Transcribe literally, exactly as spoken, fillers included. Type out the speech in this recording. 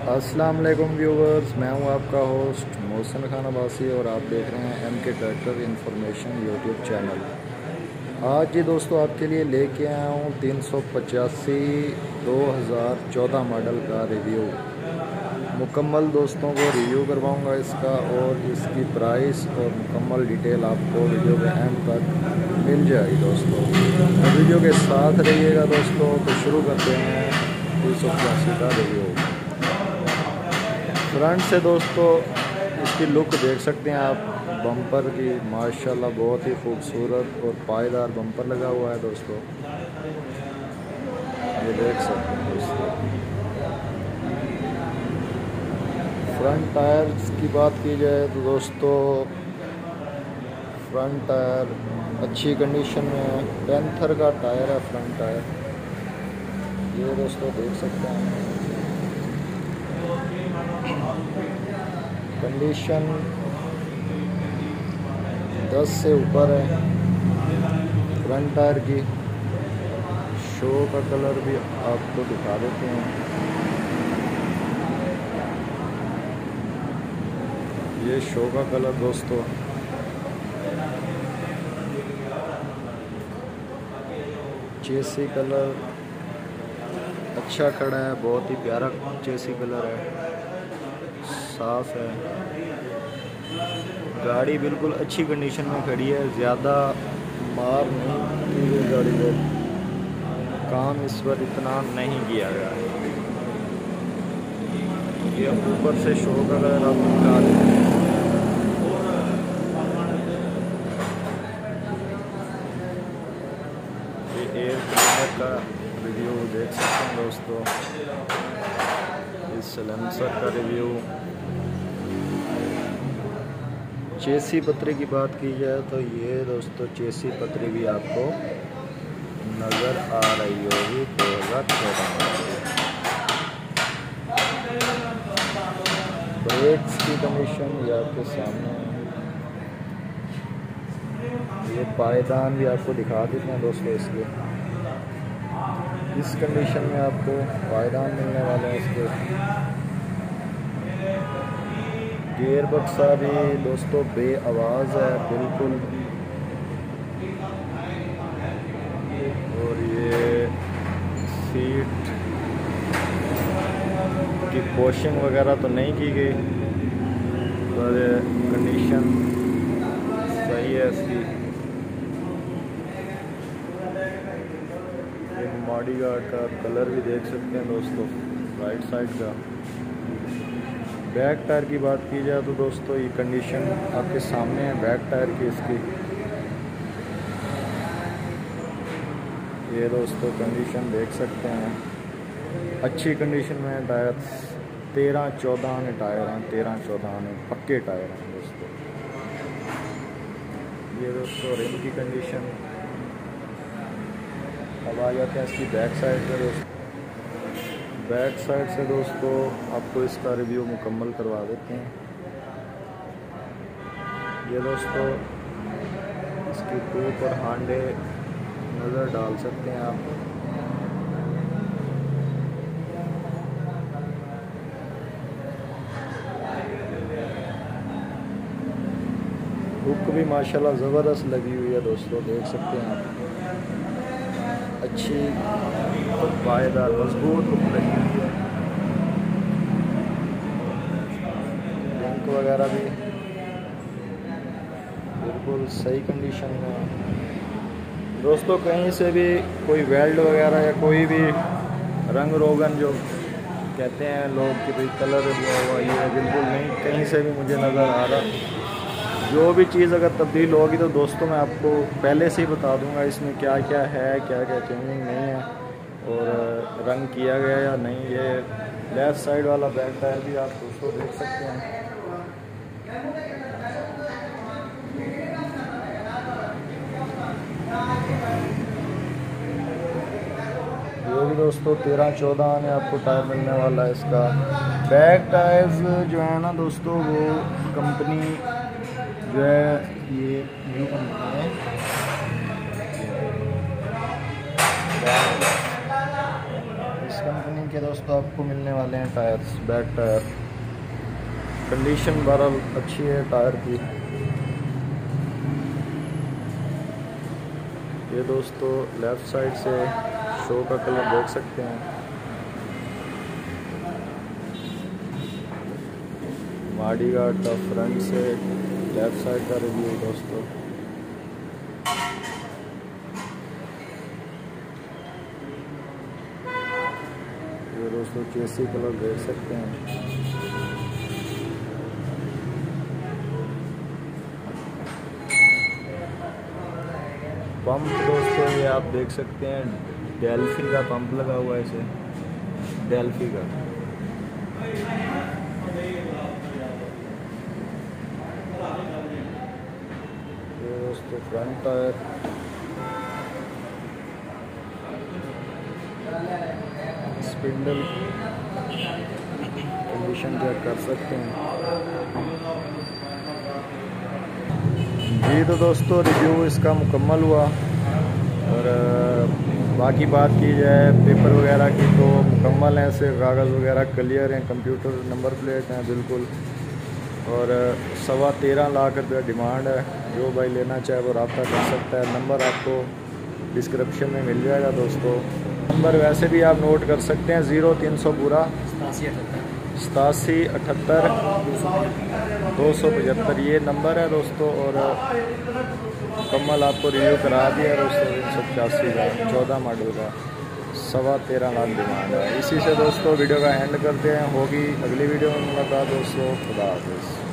अस्सलाम वालेकुम व्यूवर्स, मैं हूं आपका होस्ट मोहसिन खान अब्बासी और आप देख रहे हैं एम के ट्रैक्टर इन्फॉर्मेशन यूट्यूब चैनल। आज जी दोस्तों आपके लिए लेके आया हूं तीन सौ पचासी दो हज़ार चौदह मॉडल का रिव्यू। मुकम्मल दोस्तों को रिव्यू करवाऊंगा इसका और इसकी प्राइस और मुकम्मल डिटेल आपको वीडियो के एंड तक मिल जाएगी दोस्तों। तो वीडियो के साथ रहिएगा दोस्तों। तो शुरू करते हैं तीन सौ पचासी का रिव्यू। फ्रंट से दोस्तों इसकी लुक देख सकते हैं आप, बम्पर की माशाल्लाह बहुत ही खूबसूरत और पायदार बम्पर लगा हुआ है दोस्तों, ये देख सकते हैं दोस्तों। फ्रंट टायर्स की बात की जाए तो दोस्तों फ्रंट टायर अच्छी कंडीशन में है, पैंथर का टायर है फ्रंट टायर, ये दोस्तों देख सकते हैं। कंडीशन दस से ऊपर है फ्रंट टायर की। शो का कलर भी आपको दिखा देते हैं, ये शो का कलर दोस्तों। चेसी कलर अच्छा खड़ा है, बहुत ही प्यारा चेसी कलर है, साफ है। गाड़ी बिल्कुल अच्छी कंडीशन में खड़ी है, ज़्यादा मार नहीं की गई गाड़ी को, काम इस पर इतना नहीं किया गया है। ये ऊपर से शो का कलर आप दिखा देते हैं। ये एयर क्लीनर का रिव्यू देख सकते हैं दोस्तों, इस सलेंसर का रिव्यू। चेसी पतरी की बात की जाए तो ये दोस्तों चेसी पतरी भी आपको नज़र आ रही होगी दो हज़ार चौदह में। ब्रेक्स की कंडीशन ये आपके सामने है, ये पायदान भी आपको दिखा देते हैं दोस्तों। इसके इस कंडीशन में आपको पायदान मिलने वाले हैं इसके। गियर बक्सा भी दोस्तों बे आवाज़ है बिल्कुल, और ये सीट की पोशिंग वगैरह तो नहीं की गई, पर कंडीशन सही है इसकी। एक बॉडी गार्ड का कलर भी देख सकते हैं दोस्तों राइट साइड का। बैक टायर की बात की जाए तो दोस्तों ये कंडीशन आपके सामने है बैक टायर की इसकी। ये दोस्तों कंडीशन देख सकते हैं, अच्छी कंडीशन में टायर, तेरह चौदह आने टायर हैं, तेरह चौदह आने पक्के टायर हैं दोस्तों। ये दोस्तों रिम की कंडीशन। अब आ जाते हैं इसकी बैक साइड पर दोस्तों। बैक साइड से दोस्तों आपको इसका रिव्यू मुकम्मल करवा देते हैं। ये दोस्तों इसकी टूप और हांडे नज़र डाल सकते हैं आप। हुक भी माशाल्लाह ज़बरदस्त लगी हुई है दोस्तों, देख सकते हैं आप, अच्छी और पायदार मजबूत हुक लगी हुई है। लिंक वगैरह भी बिल्कुल सही कंडीशन में दोस्तों। कहीं से भी कोई वेल्ड वगैरह या कोई भी रंग रोगन जो कहते हैं लोग कि भाई कलर हुआ हुआ, ये बिल्कुल नहीं, कहीं से भी मुझे नज़र आ रहा। जो भी चीज़ अगर तब्दील होगी तो दोस्तों मैं आपको पहले से ही बता दूंगा इसमें क्या क्या है, क्या क्या चेंजिंग नहीं है और रंग किया गया या नहीं। ये लेफ़्ट साइड वाला बैक टायर भी आप दोस्तों देख सकते हैं। ये भी दोस्तों तेरह चौदह में आपको टायर मिलने वाला है इसका। बैक टायर्स जो है ना दोस्तों, वो कंपनी जो है ये न्यू कंपनी है, इस कंपनी के के दोस्तों आपको मिलने वाले हैं टायर्स, बैक टायर। कंडीशन बहरहाल अच्छी है टायर की। ये दोस्तों लेफ़्ट साइड से शो का कलर देख सकते हैं। माडी गार्ड का फ्रंट से लेफ़्ट साइड का रिव्यू दोस्तों। ये दोस्तों चेसी कलर देख सकते हैं। पंप दोस्तों ये आप देख सकते हैं, डेल्फी का पंप लगा हुआ है इसे, डेल्फी का। ये दोस्तों front tyre, spindle condition check कर सकते हैं। जी तो दोस्तों रिव्यू इसका मुकम्मल हुआ। और बाकी बात की जाए पेपर वगैरह की तो मुकम्मल हैं, सिर्फ कागज़ वगैरह क्लियर हैं, कंप्यूटर नंबर प्लेट हैं बिल्कुल। और सवा तेरह लाख रुपया डिमांड है। जो भाई लेना चाहे वो रब्ता कर सकता है। नंबर आपको डिस्क्रिप्शन में मिल जाएगा दोस्तों। नंबर वैसे भी आप नोट कर सकते हैं, ज़ीरो तीन सौ पूरा सतासी अठहत्तर दो सौ पचहत्तर ये नंबर है दोस्तों। और मुकम्मल आपको रिव्यू करा दिया दोस्तों। तीन सौ पचासी का चौदह मॉडल का सवा तेरह लाख डिमांड है। इसी से दोस्तों वीडियो का एंड करते हैं। होगी अगली वीडियो में मुलाकात दोस्तों। खुदा हाफिज़।